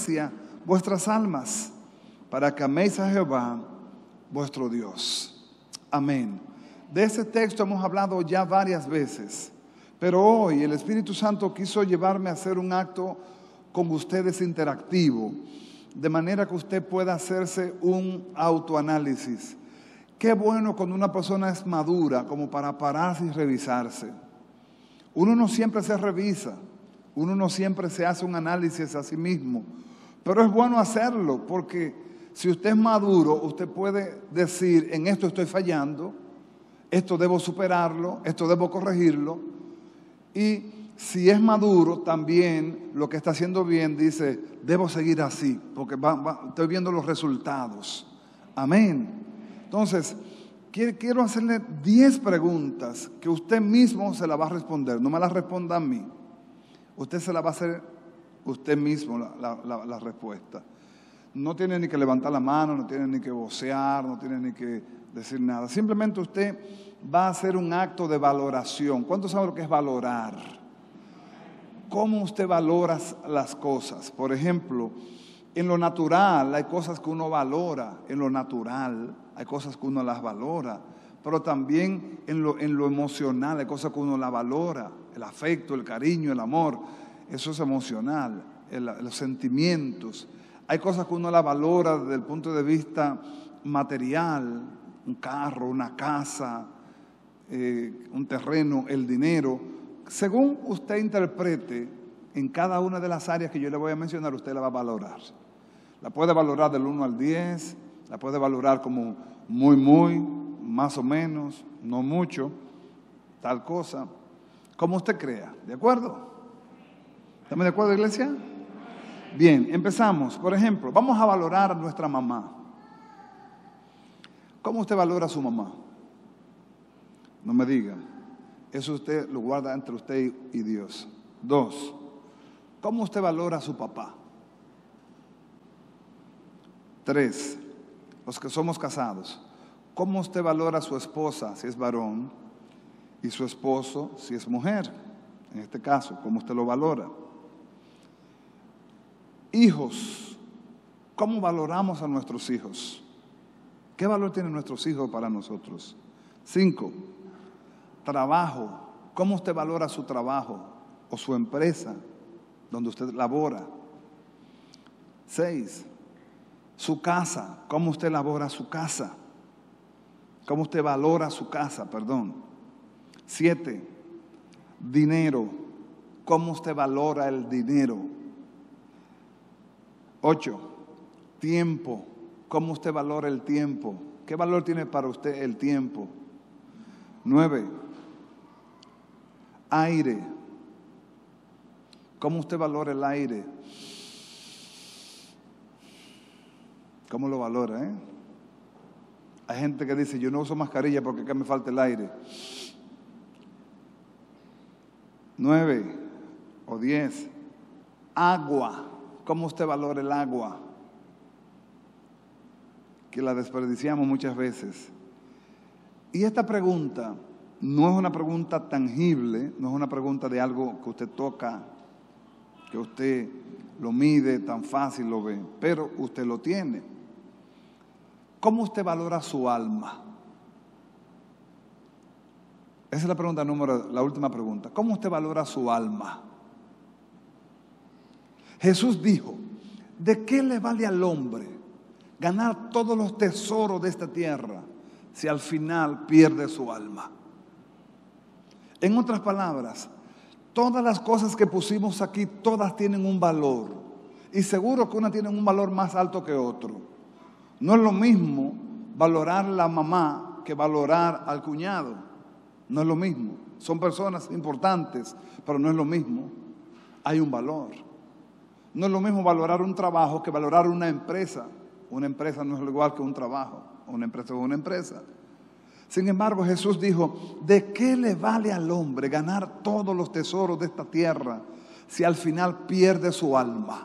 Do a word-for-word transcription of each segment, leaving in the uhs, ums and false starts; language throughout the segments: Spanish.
excelencia vuestras almas, para que améis a Jehová, vuestro Dios. Amén. De este texto hemos hablado ya varias veces, pero hoy el Espíritu Santo quiso llevarme a hacer un acto con ustedes interactivo, de manera que usted pueda hacerse un autoanálisis. Qué bueno cuando una persona es madura como para pararse y revisarse. Uno no siempre se revisa, uno no siempre se hace un análisis a sí mismo, pero es bueno hacerlo porque si usted es maduro, usted puede decir, en esto estoy fallando, esto debo superarlo, esto debo corregirlo. Y si es maduro, también lo que está haciendo bien, dice, debo seguir así, porque va, va, estoy viendo los resultados. Amén. Entonces, quiero hacerle diez preguntas que usted mismo se las va a responder. No me las responda a mí. Usted se la va a hacer usted mismo la, la, la, la respuesta. No tiene ni que levantar la mano, no tiene ni que vocear, no tiene ni que decir nada. Simplemente usted va a hacer un acto de valoración. ¿Cuántos saben lo que es valorar? ¿Cómo usted valora las cosas? Por ejemplo, en lo natural hay cosas que uno valora, en lo natural hay cosas que uno las valora, pero también en lo, en lo emocional hay cosas que uno las valora, el afecto, el cariño, el amor, eso es emocional, el, los sentimientos. Hay cosas que uno las valora desde el punto de vista material, un carro, una casa, eh, un terreno, el dinero. Según usted interprete en cada una de las áreas que yo le voy a mencionar, usted la va a valorar. La puede valorar del uno al diez, la puede valorar como muy, muy, más o menos, no mucho, tal cosa, como usted crea. ¿De acuerdo? ¿Estamos de acuerdo, iglesia? Bien, empezamos. Por ejemplo, vamos a valorar a nuestra mamá. ¿Cómo usted valora a su mamá? No me diga. Eso usted lo guarda entre usted y Dios. Dos, ¿cómo usted valora a su papá? Tres, los que somos casados, ¿cómo usted valora a su esposa si es varón y su esposo si es mujer? En este caso, ¿cómo usted lo valora? Hijos, ¿cómo valoramos a nuestros hijos? ¿Qué valor tienen nuestros hijos para nosotros? Cinco, trabajo, ¿cómo usted valora su trabajo o su empresa donde usted labora? Seis, su casa, ¿cómo usted labora su casa? ¿Cómo usted valora su casa? Perdón. Siete, dinero, ¿cómo usted valora el dinero? Ocho, tiempo, ¿cómo usted valora el tiempo? ¿Qué valor tiene para usted el tiempo? Nueve, aire, ¿cómo usted valora el aire? ¿Cómo lo valora, eh? Hay gente que dice, yo no uso mascarilla porque acá me falta el aire. Nueve o diez, agua, ¿cómo usted valora el agua? Que la desperdiciamos muchas veces. Y esta pregunta no es una pregunta tangible, no es una pregunta de algo que usted toca, que usted lo mide, tan fácil lo ve, pero usted lo tiene. ¿Cómo usted valora su alma? Esa es la pregunta número, la última pregunta. ¿Cómo usted valora su alma? Jesús dijo, ¿de qué le vale al hombre ganar todos los tesoros de esta tierra si al final pierde su alma? En otras palabras, todas las cosas que pusimos aquí, todas tienen un valor. Y seguro que una tiene un valor más alto que otro. No es lo mismo valorar a la mamá que valorar al cuñado. No es lo mismo. Son personas importantes, pero no es lo mismo. Hay un valor. No es lo mismo valorar un trabajo que valorar una empresa. Una empresa no es igual que un trabajo. Una empresa es una empresa. Sin embargo, Jesús dijo, ¿de qué le vale al hombre ganar todos los tesoros de esta tierra si al final pierde su alma?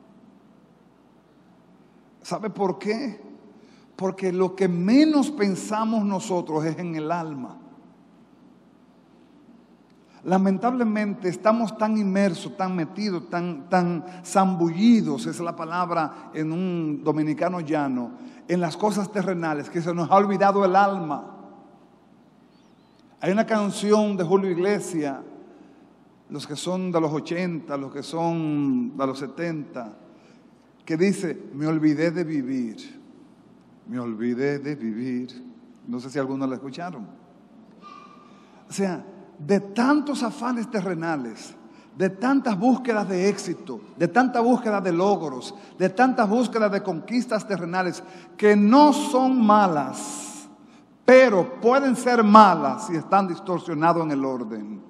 ¿Sabe por qué? Porque lo que menos pensamos nosotros es en el alma. Lamentablemente estamos tan inmersos, tan metidos, tan, tan zambullidos, es la palabra en un dominicano llano, en las cosas terrenales, que se nos ha olvidado el alma. Hay una canción de Julio Iglesias, los que son de los ochenta, los que son de los setenta, que dice, me olvidé de vivir, me olvidé de vivir. No sé si algunos la escucharon. O sea, de tantos afanes terrenales, de tantas búsquedas de éxito, de tanta búsqueda de logros, de tantas búsquedas de conquistas terrenales, que no son malas, pero pueden ser malas si están distorsionados en el orden.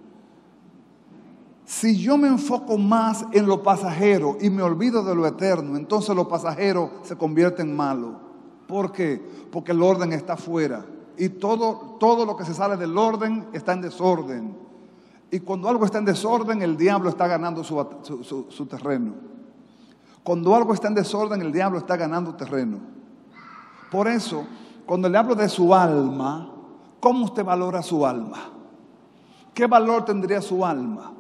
Si yo me enfoco más en lo pasajero y me olvido de lo eterno, entonces lo pasajero se convierte en malo. ¿Por qué? Porque el orden está fuera. Y todo, todo lo que se sale del orden está en desorden. Y cuando algo está en desorden, el diablo está ganando su, su, su, su terreno. Cuando algo está en desorden, el diablo está ganando terreno. Por eso, cuando le hablo de su alma, ¿cómo usted valora su alma? ¿Qué valor tendría su alma?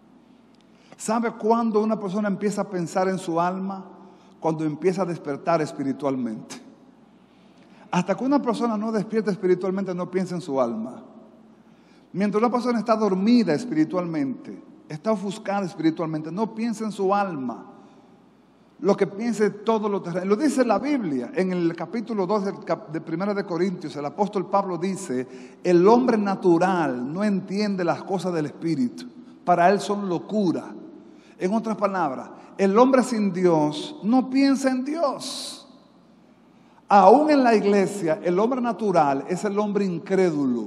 ¿Sabe cuándo una persona empieza a pensar en su alma? Cuando empieza a despertar espiritualmente. Hasta que una persona no despierta espiritualmente, no piensa en su alma. Mientras una persona está dormida espiritualmente, está ofuscada espiritualmente, no piensa en su alma. Lo que piensa es todo lo terreno. Lo dice la Biblia, en el capítulo dos de Primera de Corintios, el apóstol Pablo dice, el hombre natural no entiende las cosas del espíritu, para él son locura. En otras palabras, el hombre sin Dios no piensa en Dios. Aún en la iglesia, el hombre natural es el hombre incrédulo.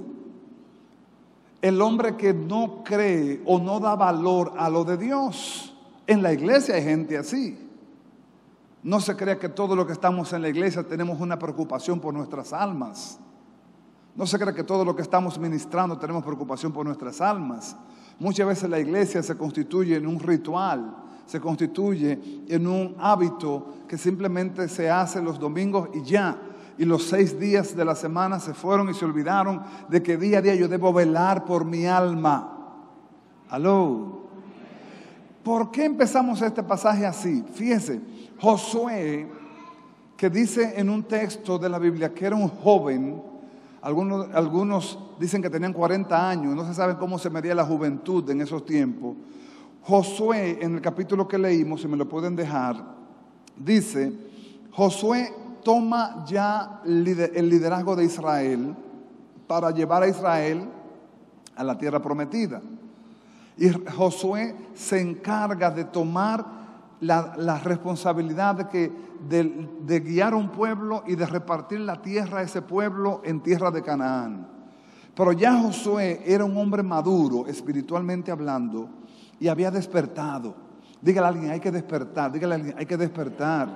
El hombre que no cree o no da valor a lo de Dios. En la iglesia hay gente así. No se crea que todo lo que estamos en la iglesia tenemos una preocupación por nuestras almas. No se crea que todo lo que estamos ministrando tenemos preocupación por nuestras almas. Muchas veces la iglesia se constituye en un ritual, se constituye en un hábito que simplemente se hace los domingos y ya. Y los seis días de la semana se fueron y se olvidaron de que día a día yo debo velar por mi alma. ¿Aló? ¿Por qué empezamos este pasaje así? Fíjese, Josué, que dice en un texto de la Biblia que era un joven, algunos, algunos dicen que tenían cuarenta años, no se sabe cómo se medía la juventud en esos tiempos. Josué, en el capítulo que leímos, si me lo pueden dejar, dice, Josué toma ya el liderazgo de Israel para llevar a Israel a la tierra prometida. Y Josué se encarga de tomar la, la responsabilidad de, que, de, de guiar a un pueblo y de repartir la tierra a ese pueblo en tierra de Canaán. Pero ya Josué era un hombre maduro, espiritualmente hablando, y había despertado. Dígale a alguien, hay que despertar. Dígale a alguien, hay que despertar.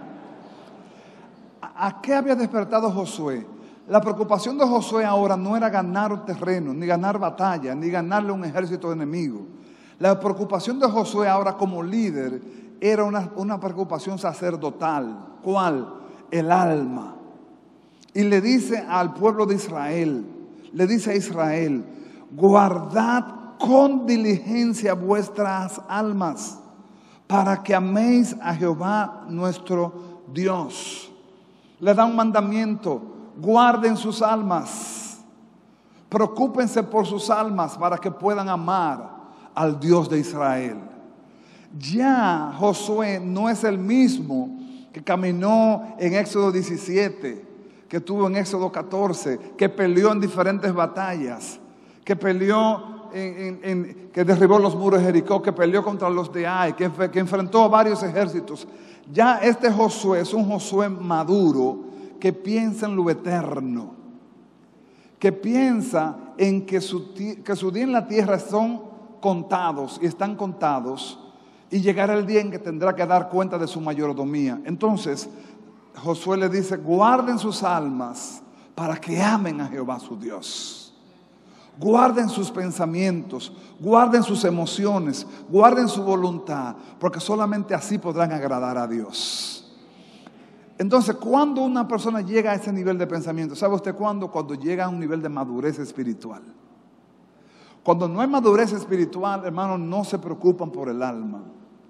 ¿A, a qué había despertado Josué? La preocupación de Josué ahora no era ganar terreno, ni ganar batalla, ni ganarle un ejército enemigo. La preocupación de Josué ahora como líder era una, una preocupación sacerdotal. ¿Cuál? El alma. Y le dice al pueblo de Israel, le dice a Israel, guardad con diligencia vuestras almas, para que améis a Jehová nuestro Dios. Le da un mandamiento, guarden sus almas, preocúpense por sus almas para que puedan amar al Dios de Israel. Ya Josué no es el mismo que caminó en Éxodo diecisiete, que estuvo en Éxodo catorce, que peleó en diferentes batallas, que peleó En, en, en, que derribó los muros de Jericó, que peleó contra los de Ai, que, que enfrentó a varios ejércitos. Ya este Josué es un Josué maduro que piensa en lo eterno, que piensa en que su, que su día en la tierra son contados y están contados, y llegará el día en que tendrá que dar cuenta de su mayordomía. Entonces Josué le dice, guarden sus almas para que amen a Jehová su Dios. Guarden sus pensamientos, guarden sus emociones, guarden su voluntad, porque solamente así podrán agradar a Dios. Entonces, cuando una persona llega a ese nivel de pensamiento, ¿sabe usted cuándo? Cuando llega a un nivel de madurez espiritual. Cuando no hay madurez espiritual, hermanos, no se preocupan por el alma.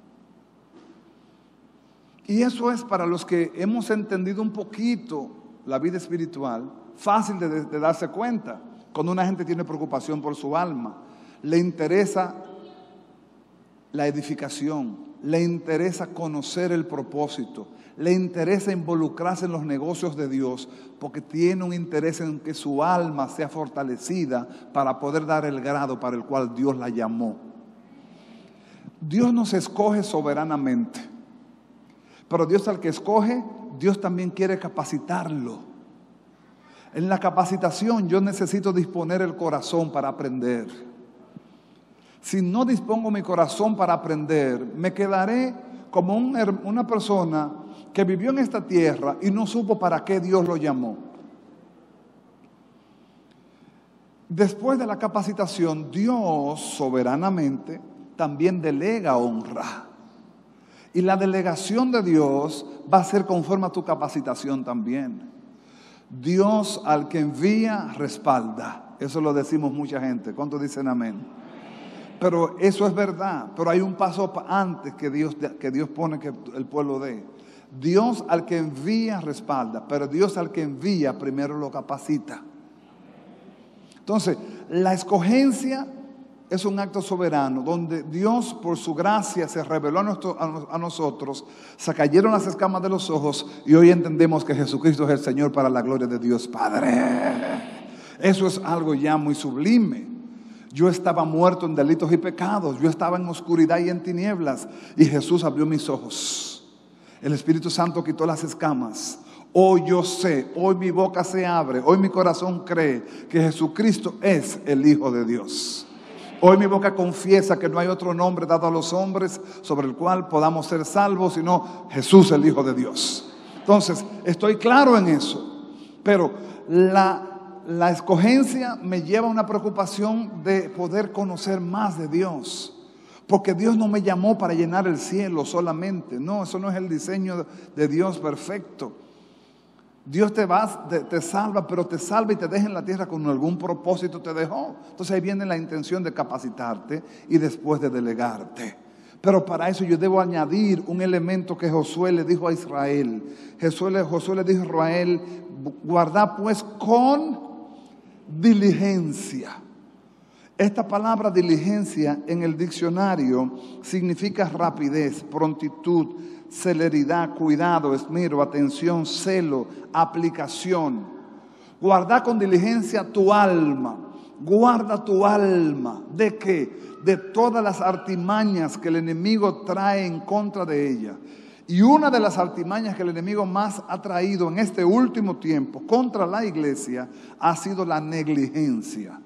Y eso es para los que hemos entendido un poquito la vida espiritual, fácil de, de darse cuenta. Cuando una gente tiene preocupación por su alma, le interesa la edificación, le interesa conocer el propósito, le interesa involucrarse en los negocios de Dios, porque tiene un interés en que su alma sea fortalecida para poder dar el grado para el cual Dios la llamó. Dios nos escoge soberanamente, pero Dios al que escoge, Dios también quiere capacitarlo. En la capacitación yo necesito disponer el corazón para aprender. Si no dispongo mi corazón para aprender, me quedaré como un, una persona que vivió en esta tierra y no supo para qué Dios lo llamó. Después de la capacitación, Dios soberanamente también delega honra. Y la delegación de Dios va a ser conforme a tu capacitación también. Dios al que envía respalda. Eso lo decimos mucha gente. ¿Cuántos dicen amén? Pero eso es verdad. Pero hay un paso antes que Dios, que Dios pone que el pueblo dé. Dios al que envía respalda, pero Dios al que envía primero lo capacita. Entonces, la escogencia es un acto soberano, donde Dios por su gracia se reveló a, nuestro, a, a nosotros, se cayeron las escamas de los ojos y hoy entendemos que Jesucristo es el Señor para la gloria de Dios Padre. Eso es algo ya muy sublime. Yo estaba muerto en delitos y pecados, yo estaba en oscuridad y en tinieblas y Jesús abrió mis ojos. El Espíritu Santo quitó las escamas. Hoy yo sé, hoy mi boca se abre, hoy mi corazón cree que Jesucristo es el Hijo de Dios. Hoy mi boca confiesa que no hay otro nombre dado a los hombres sobre el cual podamos ser salvos, sino Jesús el Hijo de Dios. Entonces, estoy claro en eso. Pero la, la escogencia me lleva a una preocupación de poder conocer más de Dios. Porque Dios no me llamó para llenar el cielo solamente. No, eso no es el diseño de Dios perfecto. Dios te va, te, te salva, pero te salva y te deja en la tierra con algún propósito te dejó. Entonces ahí viene la intención de capacitarte y después de delegarte. Pero para eso yo debo añadir un elemento que Josué le dijo a Israel. Josué le, Josué le dijo a Israel, guarda pues con diligencia. Esta palabra diligencia en el diccionario significa rapidez, prontitud, celeridad, cuidado, esmero, atención, celo, aplicación. Guarda con diligencia tu alma. Guarda tu alma. ¿De qué? De todas las artimañas que el enemigo trae en contra de ella. Y una de las artimañas que el enemigo más ha traído en este último tiempo contra la iglesia ha sido la negligencia.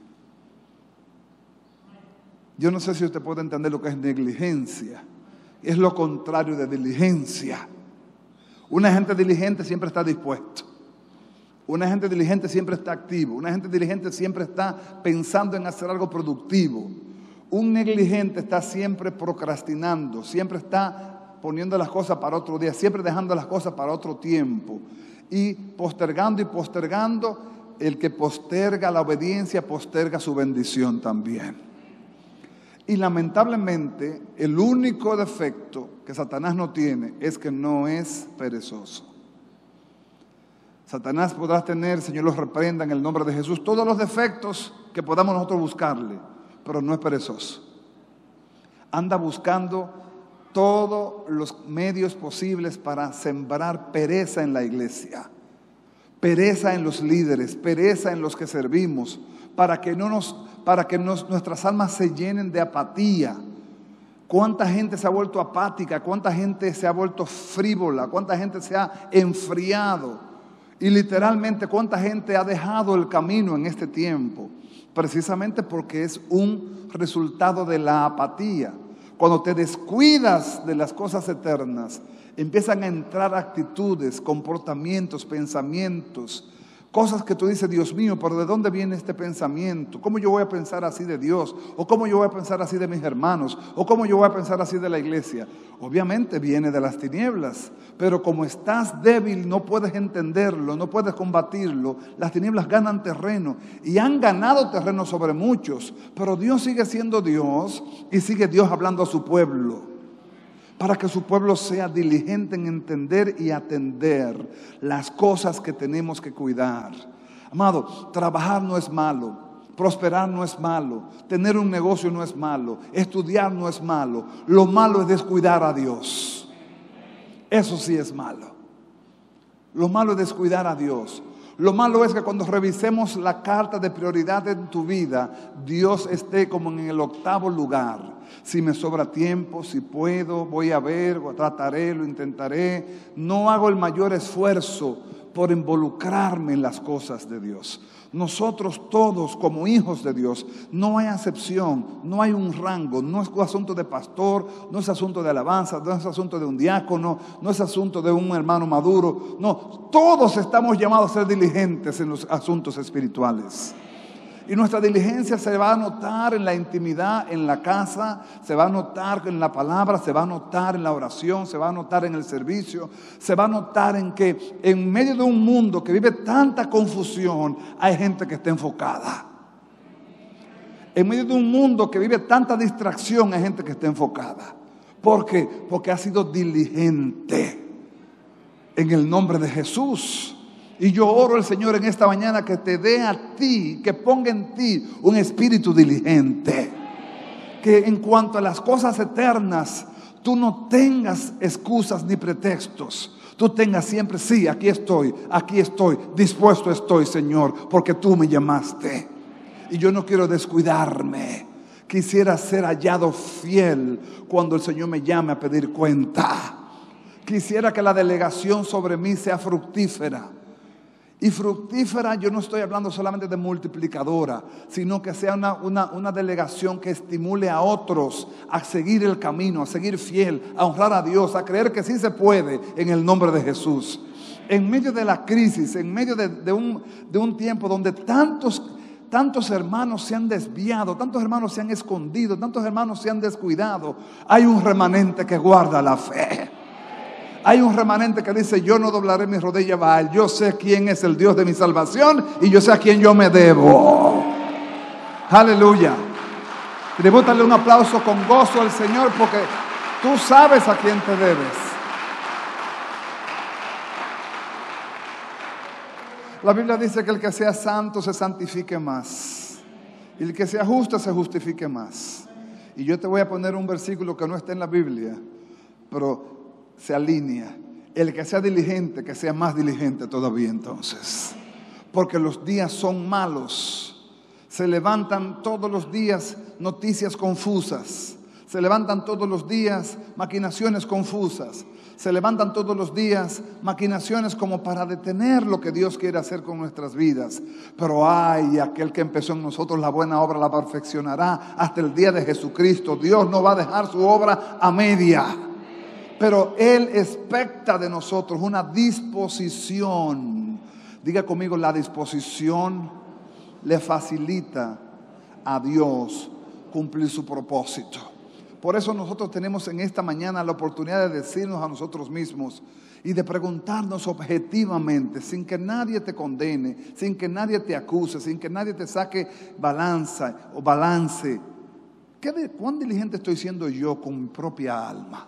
Yo no sé si usted puede entender lo que es negligencia. Es lo contrario de diligencia. Una gente diligente siempre está dispuesto. Una gente diligente siempre está activo. Una gente diligente siempre está pensando en hacer algo productivo. Un negligente está siempre procrastinando, siempre está poniendo las cosas para otro día, siempre dejando las cosas para otro tiempo. Y postergando y postergando, el que posterga la obediencia posterga su bendición también. Y lamentablemente, el único defecto que Satanás no tiene es que no es perezoso. Satanás podrá tener, Señor los reprenda en el nombre de Jesús, todos los defectos que podamos nosotros buscarle, pero no es perezoso. Anda buscando todos los medios posibles para sembrar pereza en la iglesia, pereza en los líderes, pereza en los que servimos, para que no nos... para que nos, nuestras almas se llenen de apatía. ¿Cuánta gente se ha vuelto apática? ¿Cuánta gente se ha vuelto frívola? ¿Cuánta gente se ha enfriado? Y literalmente, ¿cuánta gente ha dejado el camino en este tiempo? Precisamente porque es un resultado de la apatía. Cuando te descuidas de las cosas eternas, empiezan a entrar actitudes, comportamientos, pensamientos, Cosas que tú dices, Dios mío, pero ¿de dónde viene este pensamiento? ¿Cómo yo voy a pensar así de Dios? ¿O cómo yo voy a pensar así de mis hermanos? ¿O cómo yo voy a pensar así de la iglesia? Obviamente viene de las tinieblas, pero como estás débil no puedes entenderlo, no puedes combatirlo. Las tinieblas ganan terreno y han ganado terreno sobre muchos, pero Dios sigue siendo Dios y sigue Dios hablando a su pueblo, para que su pueblo sea diligente en entender y atender las cosas que tenemos que cuidar. Amado, trabajar no es malo, prosperar no es malo, tener un negocio no es malo, estudiar no es malo. Lo malo es descuidar a Dios. Eso sí es malo. Lo malo es descuidar a Dios. Lo malo es que cuando revisemos la carta de prioridad en tu vida, Dios esté como en el octavo lugar. Si me sobra tiempo, si puedo, voy a ver, trataré, lo intentaré. No hago el mayor esfuerzo por involucrarme en las cosas de Dios. Nosotros todos como hijos de Dios, no hay acepción, no hay un rango, no es asunto de pastor, no es asunto de alabanza, no es asunto de un diácono, no es asunto de un hermano maduro. No, todos estamos llamados a ser diligentes en los asuntos espirituales. Y nuestra diligencia se va a notar en la intimidad, en la casa, se va a notar en la palabra, se va a notar en la oración, se va a notar en el servicio, se va a notar en que en medio de un mundo que vive tanta confusión, hay gente que está enfocada. En medio de un mundo que vive tanta distracción, hay gente que está enfocada. ¿Por qué? Porque ha sido diligente en el nombre de Jesús. Y yo oro al Señor en esta mañana que te dé a ti, que ponga en ti un espíritu diligente. Que en cuanto a las cosas eternas, tú no tengas excusas ni pretextos. Tú tengas siempre, sí, aquí estoy, aquí estoy, dispuesto estoy, Señor, porque tú me llamaste. Y yo no quiero descuidarme. Quisiera ser hallado fiel cuando el Señor me llame a pedir cuenta. Quisiera que la delegación sobre mí sea fructífera. Y fructífera, yo no estoy hablando solamente de multiplicadora, sino que sea una, una, una delegación que estimule a otros a seguir el camino, a seguir fiel, a honrar a Dios, a creer que sí se puede en el nombre de Jesús. En medio de la crisis, en medio de, de, un, de un tiempo donde tantos, tantos hermanos se han desviado, tantos hermanos se han escondido, tantos hermanos se han descuidado, hay un remanente que guarda la fe. Hay un remanente que dice, yo no doblaré mis rodillas a Baal, yo sé quién es el Dios de mi salvación y yo sé a quién yo me debo. Aleluya. Tribútale un aplauso con gozo al Señor porque tú sabes a quién te debes. La Biblia dice que el que sea santo se santifique más y el que sea justo se justifique más. Y yo te voy a poner un versículo que no está en la Biblia, pero se alinea. El que sea diligente, que sea más diligente todavía entonces. Porque los días son malos. Se levantan todos los días noticias confusas. Se levantan todos los días maquinaciones confusas. Se levantan todos los días maquinaciones como para detener lo que Dios quiere hacer con nuestras vidas. Pero ay, aquel que empezó en nosotros la buena obra la perfeccionará hasta el día de Jesucristo. Dios no va a dejar su obra a media. Pero Él expecta de nosotros una disposición. Diga conmigo, la disposición le facilita a Dios cumplir su propósito. Por eso nosotros tenemos en esta mañana la oportunidad de decirnos a nosotros mismos y de preguntarnos objetivamente, sin que nadie te condene, sin que nadie te acuse, sin que nadie te saque balanza o balance. ¿Qué de, ¿Cuán diligente estoy siendo yo con mi propia alma?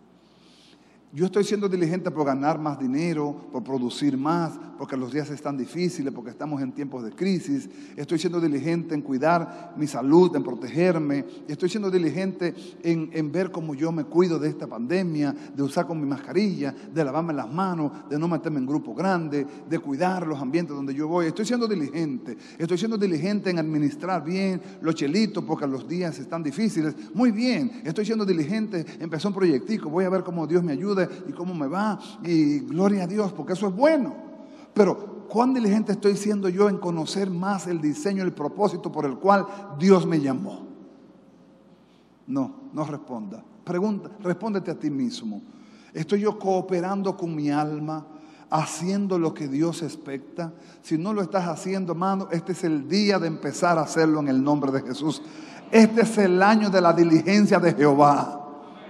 Yo estoy siendo diligente por ganar más dinero, por producir más, porque los días están difíciles, porque estamos en tiempos de crisis. Estoy siendo diligente en cuidar mi salud, en protegerme. Estoy siendo diligente en, en ver cómo yo me cuido de esta pandemia, de usar con mi mascarilla, de lavarme las manos, de no meterme en grupos grandes, de cuidar los ambientes donde yo voy. Estoy siendo diligente. Estoy siendo diligente en administrar bien los chelitos, porque los días están difíciles. Muy bien, estoy siendo diligente. Empezó un proyectico, voy a ver cómo Dios me ayuda y cómo me va, y gloria a Dios, porque eso es bueno. Pero ¿cuán diligente estoy siendo yo en conocer más el diseño, el propósito por el cual Dios me llamó? No, no responda. Pregunta, respóndete a ti mismo. ¿Estoy yo cooperando con mi alma, haciendo lo que Dios expecta? Si no lo estás haciendo, hermano, este es el día de empezar a hacerlo en el nombre de Jesús. Este es el año de la diligencia de Jehová.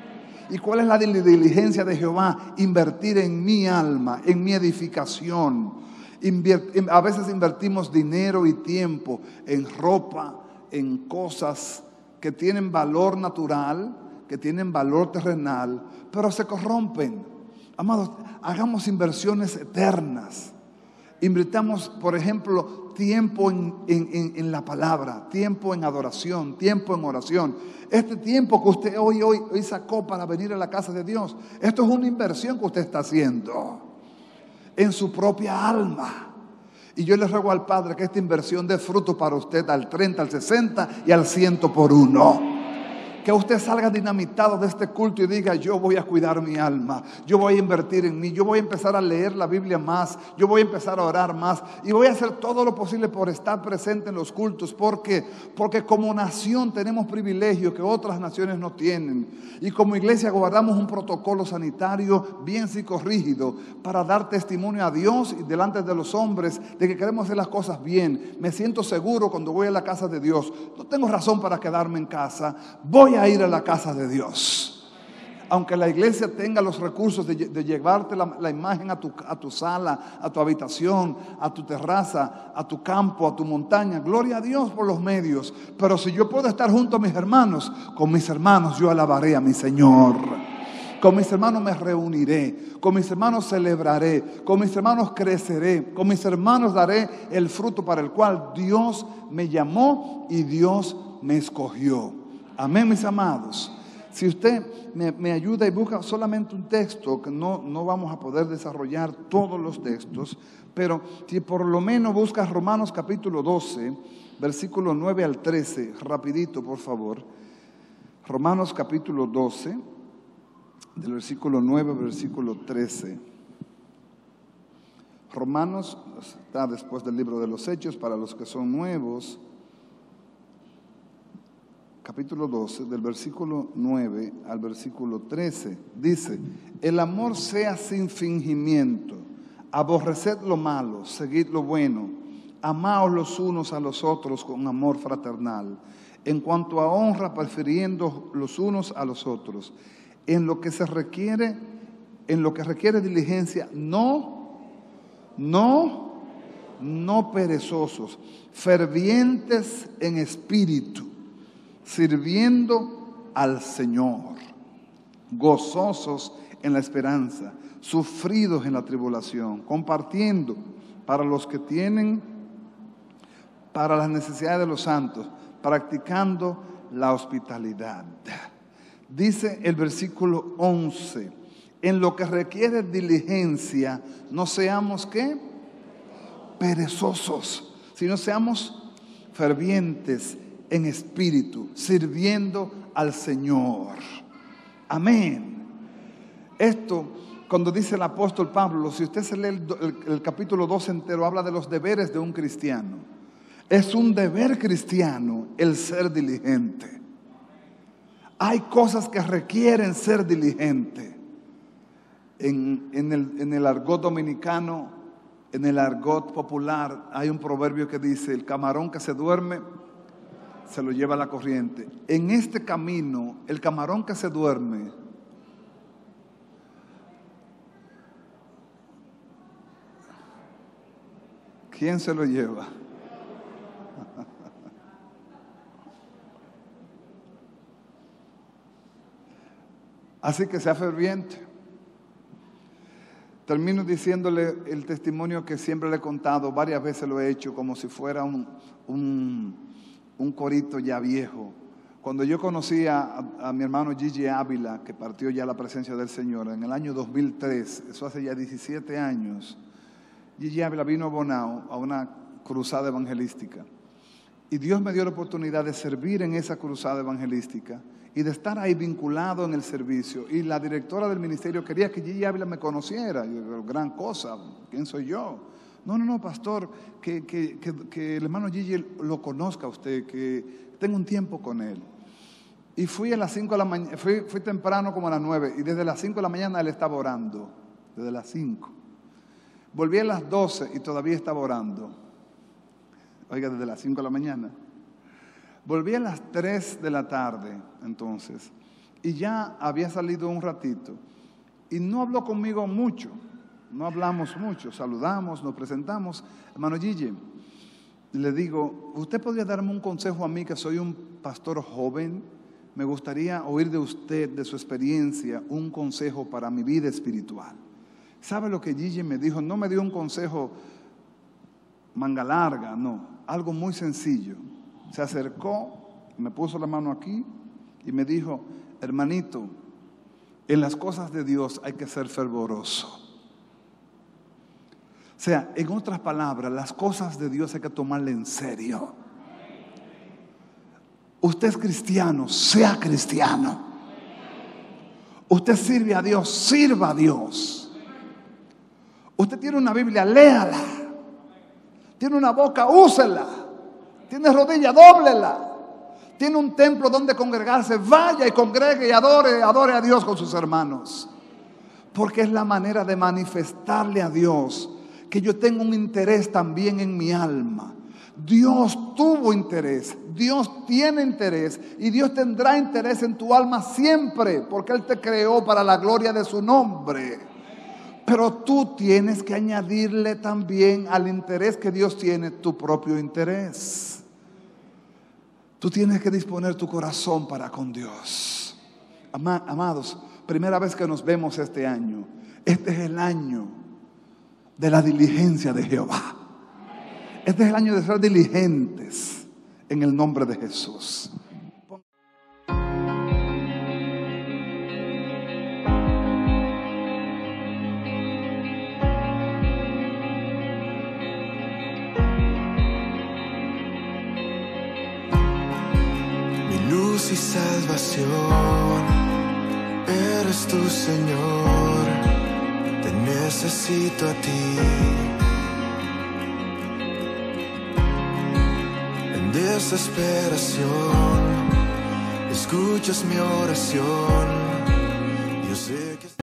¿Y cuál es la diligencia de Jehová? Invertir en mi alma, en mi edificación. Invier- a veces invertimos dinero y tiempo en ropa, en cosas que tienen valor natural, que tienen valor terrenal, pero se corrompen. Amados, hagamos inversiones eternas. Invirtamos, por ejemplo, tiempo en, en, en, en la palabra, tiempo en adoración, tiempo en oración. Este tiempo que usted hoy, hoy, hoy sacó para venir a la casa de Dios, esto es una inversión que usted está haciendo en su propia alma. Y yo le ruego al Padre que esta inversión dé fruto para usted al treinta, al sesenta y al ciento por uno. Que usted salga dinamitado de este culto y diga: yo voy a cuidar mi alma, yo voy a invertir en mí, yo voy a empezar a leer la Biblia más, yo voy a empezar a orar más y voy a hacer todo lo posible por estar presente en los cultos. Porque, porque como nación tenemos privilegios que otras naciones no tienen, y como iglesia guardamos un protocolo sanitario bien psicorrígido para dar testimonio a Dios y delante de los hombres de que queremos hacer las cosas bien. Me siento seguro cuando voy a la casa de Dios, no tengo razón para quedarme en casa, voy a ir a la casa de Dios. Aunque la iglesia tenga los recursos de, de llevarte la, la imagen a tu, a tu sala, a tu habitación, a tu terraza, a tu campo, a tu montaña, gloria a Dios por los medios. Pero si yo puedo estar junto a mis hermanos, con mis hermanos yo alabaré a mi Señor. Con mis hermanos me reuniré, con mis hermanos celebraré, con mis hermanos creceré, con mis hermanos daré el fruto para el cual Dios me llamó y Dios me escogió. Amén, mis amados. Si usted me, me ayuda y busca solamente un texto, que no, no vamos a poder desarrollar todos los textos, pero si por lo menos buscas Romanos capítulo doce, versículo nueve al trece, rapidito por favor. Romanos capítulo doce, del versículo nueve al versículo trece. Romanos está después del libro de los Hechos para los que son nuevos. Capítulo doce, del versículo nueve al versículo trece, dice: el amor sea sin fingimiento, aborreced lo malo, seguid lo bueno, amaos los unos a los otros con amor fraternal, en cuanto a honra, prefiriendo los unos a los otros, en lo que se requiere, en lo que requiere diligencia, no, no, no perezosos, fervientes en espíritu, sirviendo al Señor, gozosos en la esperanza, sufridos en la tribulación, compartiendo para los que tienen, para las necesidades de los santos, practicando la hospitalidad. Dice el versículo once: en lo que requiere diligencia, no seamos ¿qué? Perezosos, sino seamos fervientes en espíritu, sirviendo al Señor. Amén. Esto, cuando dice el apóstol Pablo, si usted se lee el, el, el capítulo dos entero, habla de los deberes de un cristiano. Es un deber cristiano el ser diligente. Hay cosas que requieren ser diligente. En, en, el, en el argot dominicano, en el argot popular, hay un proverbio que dice: el camarón que se duerme se lo lleva la corriente. En este camino, el camarón que se duerme ¿quién se lo lleva? Así que sea ferviente. Termino diciéndole el testimonio que siempre le he contado, varias veces lo he hecho como si fuera un, un, un corito ya viejo. Cuando yo conocí a, a mi hermano Gigi Ávila, que partió ya a la presencia del Señor en el año dos mil tres, eso hace ya diecisiete años, Gigi Ávila vino a Bonao a una cruzada evangelística. Y Dios me dio la oportunidad de servir en esa cruzada evangelística y de estar ahí vinculado en el servicio. Y la directora del ministerio quería que Gigi Ávila me conociera. Y yo, gran cosa, ¿quién soy yo? No, no, no, pastor, que, que, que, que el hermano Gigi lo conozca a usted, que tenga un tiempo con él. Y fui a las cinco de la mañana, fui, fui temprano como a las nueve, y desde las cinco de la mañana él estaba orando, desde las cinco. Volví a las doce y todavía estaba orando. Oiga, desde las cinco de la mañana. Volví a las tres de la tarde, entonces, y ya había salido un ratito. Y no habló conmigo mucho, no hablamos mucho, saludamos, nos presentamos. Hermano Gigi, le digo, ¿usted podría darme un consejo a mí que soy un pastor joven? Me gustaría oír de usted, de su experiencia, un consejo para mi vida espiritual. ¿Sabe lo que Gigi me dijo? No me dio un consejo manga larga, no, algo muy sencillo. Se acercó, me puso la mano aquí y me dijo, hermanito, en las cosas de Dios hay que ser fervoroso. O sea, en otras palabras, las cosas de Dios hay que tomarle en serio. Usted es cristiano, sea cristiano. Usted sirve a Dios, sirva a Dios. Usted tiene una Biblia, léala. Tiene una boca, úsela. Tiene rodilla, dóblela. Tiene un templo donde congregarse, vaya y congregue y adore, adore a Dios con sus hermanos. Porque es la manera de manifestarle a Dios que yo tengo un interés también en mi alma. Dios tuvo interés, Dios tiene interés y Dios tendrá interés en tu alma siempre, porque Él te creó para la gloria de su nombre. Pero tú tienes que añadirle también al interés que Dios tiene tu propio interés. Tú tienes que disponer tu corazón para con Dios. Ama- Amados, primera vez que nos vemos este año. Este es el año de la diligencia de Jehová. Este es el año de ser diligentes en el nombre de Jesús. Y salvación, eres tu Señor, te necesito a ti. En desesperación, escuchas mi oración, yo sé